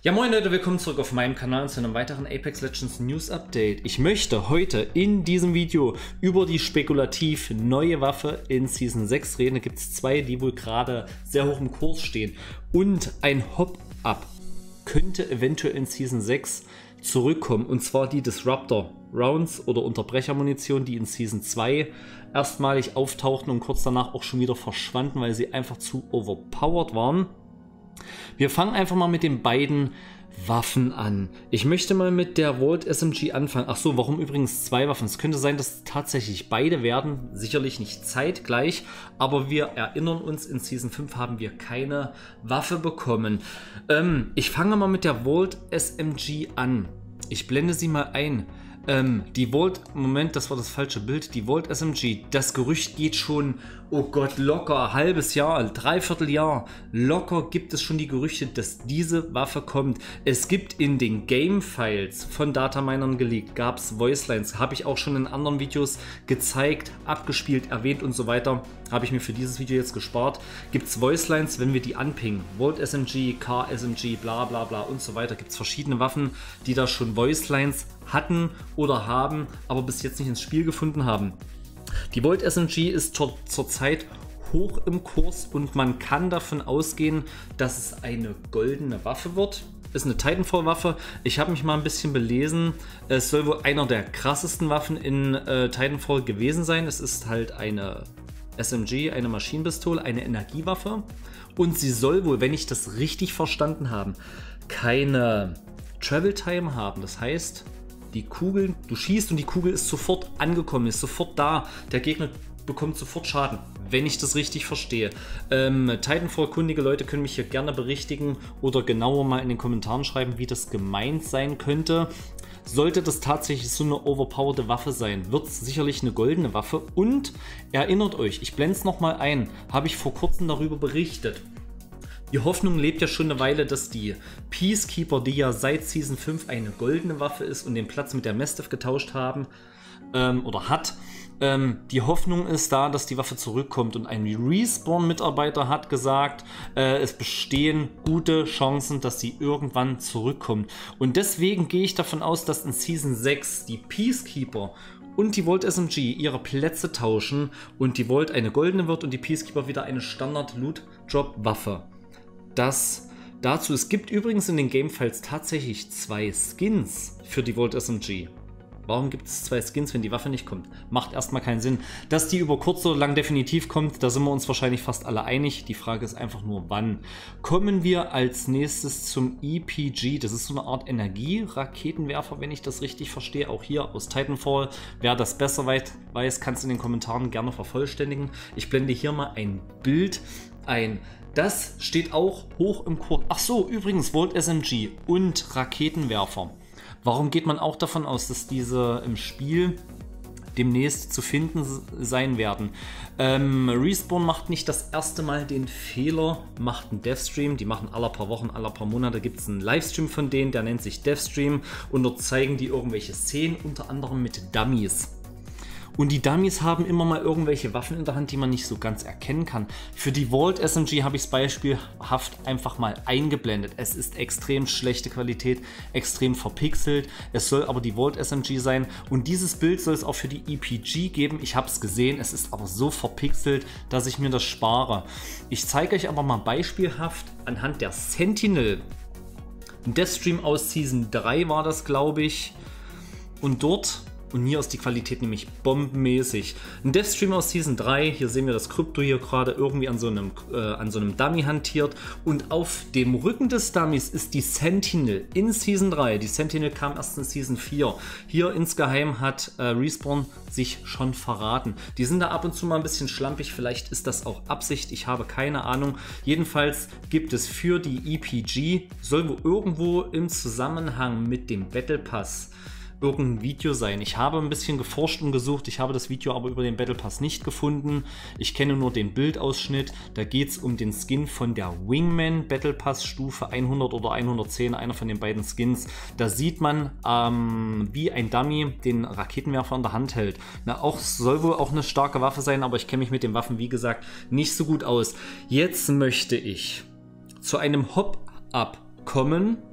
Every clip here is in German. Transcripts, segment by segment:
Ja moin Leute, willkommen zurück auf meinem Kanal zu einem weiteren Apex Legends News Update. Ich möchte heute in diesem Video über die spekulativ neue Waffe in Season 6 reden. Da gibt es zwei, die wohl gerade sehr hoch im Kurs stehen. Und ein Hop-Up könnte eventuell in Season 6 zurückkommen. Und zwar die Disruptor Rounds oder Unterbrechermunition, die in Season 2 erstmalig auftauchten und kurz danach auch schon wieder verschwanden, weil sie einfach zu overpowered waren. Wir fangen einfach mal mit den beiden Waffen an. Ich möchte mal mit der Vault SMG anfangen. Ach so, warum übrigens zwei Waffen? Es könnte sein, dass tatsächlich beide werden. Sicherlich nicht zeitgleich, aber wir erinnern uns, in Season 5 haben wir keine Waffe bekommen. Ich fange mal mit der Vault SMG an. Ich blende sie mal ein. Die Vault, Moment, das war das falsche Bild, die Vault SMG, das Gerücht geht schon, oh Gott, locker ein halbes Jahr, dreiviertel Jahr, locker gibt es schon die Gerüchte, dass diese Waffe kommt. Es gibt in den Game-Files von Dataminern geleakt, gab es Voicelines, habe ich auch schon in anderen Videos gezeigt, abgespielt, erwähnt und so weiter, habe ich mir für dieses Video jetzt gespart. Gibt es Voicelines, wenn wir die anpingen, Vault SMG, Car SMG, bla bla bla und so weiter, gibt es verschiedene Waffen, die da schon Voicelines hatten oder haben, aber bis jetzt nicht ins Spiel gefunden haben. Die Vault SMG ist zurzeit hoch im Kurs und man kann davon ausgehen, dass es eine goldene Waffe wird. Ist eine Titanfall-Waffe. Ich habe mich mal ein bisschen belesen. Es soll wohl einer der krassesten Waffen in Titanfall gewesen sein. Es ist halt eine SMG, eine Maschinenpistole, eine Energiewaffe. Und sie soll wohl, wenn ich das richtig verstanden habe, keine Travel Time haben. Das heißt, die Kugeln, du schießt und die Kugel ist sofort angekommen, ist sofort da. Der Gegner bekommt sofort Schaden, wenn ich das richtig verstehe. Titanfall-kundige Leute können mich hier gerne berichtigen oder genauer mal in den Kommentaren schreiben, wie das gemeint sein könnte. Sollte das tatsächlich so eine overpowerte Waffe sein, wird es sicherlich eine goldene Waffe. Und erinnert euch, ich blende es nochmal ein, habe ich vor kurzem darüber berichtet. Die Hoffnung lebt ja schon eine Weile, dass die Peacekeeper, die ja seit Season 5 eine goldene Waffe ist und den Platz mit der Mastiff getauscht haben oder hat, die Hoffnung ist da, dass die Waffe zurückkommt und ein Respawn-Mitarbeiter hat gesagt, es bestehen gute Chancen, dass sie irgendwann zurückkommt. Und deswegen gehe ich davon aus, dass in Season 6 die Peacekeeper und die Vault SMG ihre Plätze tauschen und die Vault eine goldene wird und die Peacekeeper wieder eine Standard-Loot-Drop-Waffe. Dazu, es gibt übrigens in den Gamefiles tatsächlich zwei Skins für die Vault SMG. Warum gibt es zwei Skins, wenn die Waffe nicht kommt? Macht erstmal keinen Sinn. Dass die über kurz oder lang definitiv kommt, da sind wir uns wahrscheinlich fast alle einig. Die Frage ist einfach nur, wann. Kommen wir als nächstes zum EPG. Das ist so eine Art Energieraketenwerfer, wenn ich das richtig verstehe. Auch hier aus Titanfall. Wer das besser weiß, kann es in den Kommentaren gerne vervollständigen. Ich blende hier mal ein Bild ein. Das steht auch hoch im Kurs. Ach so, übrigens Vault SMG und Raketenwerfer. Warum geht man auch davon aus, dass diese im Spiel demnächst zu finden sein werden? Respawn macht nicht das erste Mal den Fehler, macht einen Deathstream. Die machen alle paar Wochen, alle paar Monate gibt es einen Livestream von denen, der nennt sich Deathstream. Und dort zeigen die irgendwelche Szenen, unter anderem mit Dummies. Und die Dummies haben immer mal irgendwelche Waffen in der Hand, die man nicht so ganz erkennen kann. Für die Vault SMG habe ich es beispielhaft einfach mal eingeblendet. Es ist extrem schlechte Qualität, extrem verpixelt. Es soll aber die Vault SMG sein. Und dieses Bild soll es auch für die EPG geben. Ich habe es gesehen, es ist aber so verpixelt, dass ich mir das spare. Ich zeige euch aber mal beispielhaft anhand der Sentinel. Ein Deathstream aus Season 3 war das, glaube ich. Und dort... Und hier ist die Qualität nämlich bombenmäßig. Ein Deathstream aus Season 3, hier sehen wir das Krypto hier gerade irgendwie an so einem Dummy hantiert. Und auf dem Rücken des Dummies ist die Sentinel in Season 3. Die Sentinel kam erst in Season 4. Hier insgeheim hat Respawn sich schon verraten. Die sind da ab und zu mal ein bisschen schlampig, vielleicht ist das auch Absicht, ich habe keine Ahnung. Jedenfalls gibt es für die EPG, soll wohl irgendwo im Zusammenhang mit dem Battle Pass irgendein Video sein. Ich habe ein bisschen geforscht und gesucht, ich habe das Video aber über den Battle Pass nicht gefunden. Ich kenne nur den Bildausschnitt, da geht es um den Skin von der Wingman Battle Pass Stufe 100 oder 110, einer von den beiden Skins. Da sieht man, wie ein Dummy den Raketenwerfer in der Hand hält. Soll wohl auch eine starke Waffe sein, aber ich kenne mich mit den Waffen, wie gesagt, nicht so gut aus. Jetzt möchte ich zu einem Hop-Up kommen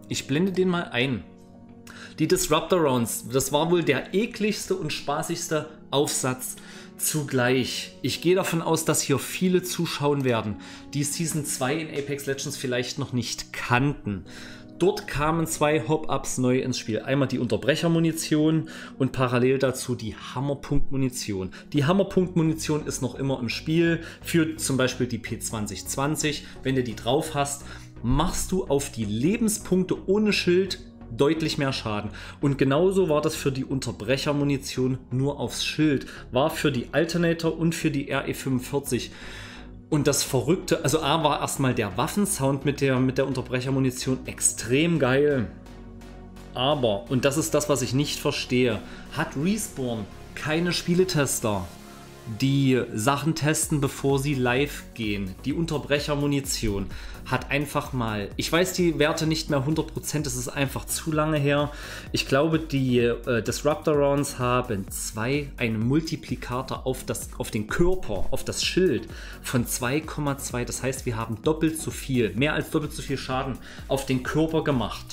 Ich blende den mal ein. Die Disruptor Rounds, das war wohl der ekligste und spaßigste Aufsatz zugleich. Ich gehe davon aus, dass hier viele zuschauen werden, die Season 2 in Apex Legends vielleicht noch nicht kannten. Dort kamen zwei Hop-Ups neu ins Spiel. Einmal die Unterbrechermunition und parallel dazu die Hammerpunkt-Munition. Die Hammerpunkt-Munition ist noch immer im Spiel für zum Beispiel die P2020. Wenn du die drauf hast, machst du auf die Lebenspunkte ohne Schild deutlich mehr Schaden. Und genauso war das für die Unterbrechermunition nur aufs Schild. War für die Alternator und für die RE45. Und das Verrückte, also A war erstmal der Waffensound mit der Unterbrechermunition extrem geil. Aber, und das ist das, was ich nicht verstehe, hat Respawn keine Spieletester, die Sachen testen, bevor sie live gehen. Die Unterbrechermunition hat einfach mal, ich weiß die Werte nicht mehr 100%, das ist einfach zu lange her. Ich glaube, die Disruptor Rounds haben einen Multiplikator auf den Körper, auf das Schild von 2,2. Das heißt, wir haben doppelt so viel, mehr als doppelt so viel Schaden auf den Körper gemacht.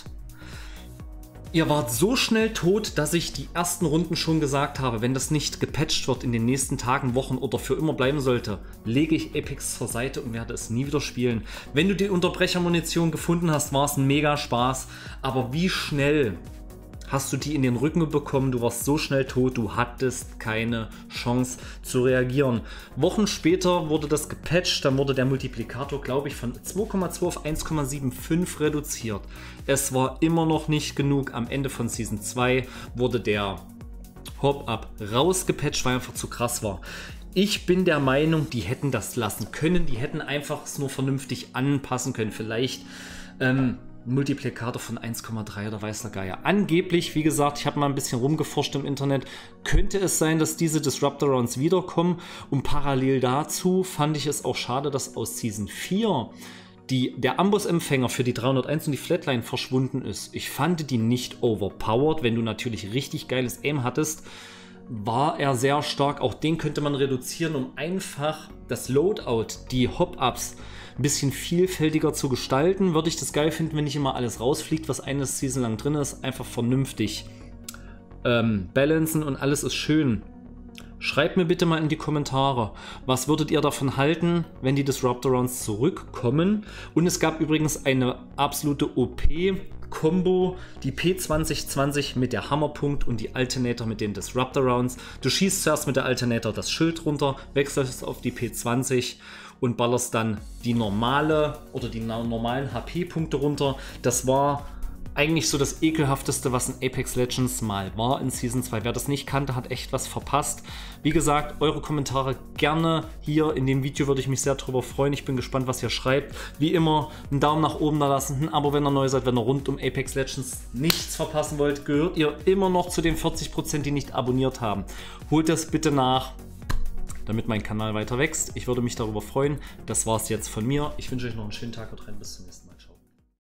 Ihr wart so schnell tot, dass ich die ersten Runden schon gesagt habe, wenn das nicht gepatcht wird in den nächsten Tagen, Wochen oder für immer bleiben sollte, lege ich Apex zur Seite und werde es nie wieder spielen. Wenn du die Unterbrechermunition gefunden hast, war es ein mega Spaß, aber wie schnell hast du die in den Rücken bekommen? Du warst so schnell tot, du hattest keine Chance zu reagieren. Wochen später wurde das gepatcht, dann wurde der Multiplikator, glaube ich, von 2,2 auf 1,75 reduziert. Es war immer noch nicht genug. Am Ende von Season 2 wurde der Hop-Up rausgepatcht, weil einfach zu krass war. Ich bin der Meinung, die hätten das lassen können, die hätten einfach es nur vernünftig anpassen können. Vielleicht Multiplikator von 1,3 oder weiß der Geier. Angeblich, wie gesagt, ich habe mal ein bisschen rumgeforscht im Internet, könnte es sein, dass diese Disruptor Rounds wiederkommen. Und parallel dazu fand ich es auch schade, dass aus Season 4 der Ambossempfänger für die 301 und die Flatline verschwunden ist. Ich fand die nicht overpowered. Wenn du natürlich richtig geiles Aim hattest, war er sehr stark. Auch den könnte man reduzieren, um einfach das Loadout, die Hop-Ups, ein bisschen vielfältiger zu gestalten. Würde ich das geil finden, wenn nicht immer alles rausfliegt, was eine Season lang drin ist. Einfach vernünftig balancen und alles ist schön. Schreibt mir bitte mal in die Kommentare, was würdet ihr davon halten, wenn die Disruptor Rounds zurückkommen. Und es gab übrigens eine absolute OP-Kombo, die P2020 mit der Hammerpunkt und die Alternator mit den Disruptor Rounds. Du schießt zuerst mit der Alternator das Schild runter, wechselst auf die P20 und ballerst dann die normalen HP-Punkte runter. Das war eigentlich so das ekelhafteste, was in Apex Legends mal war in Season 2. Wer das nicht kannte, hat echt was verpasst. Wie gesagt, eure Kommentare gerne hier in dem Video, würde ich mich sehr drüber freuen. Ich bin gespannt, was ihr schreibt. Wie immer, einen Daumen nach oben da lassen, ein Abo, wenn ihr neu seid, wenn ihr rund um Apex Legends nichts verpassen wollt. Gehört ihr immer noch zu den 40%, die nicht abonniert haben. Holt das bitte nach, damit mein Kanal weiter wächst. Ich würde mich darüber freuen. Das war es jetzt von mir. Ich wünsche euch noch einen schönen Tag und rein. Bis zum nächsten Mal.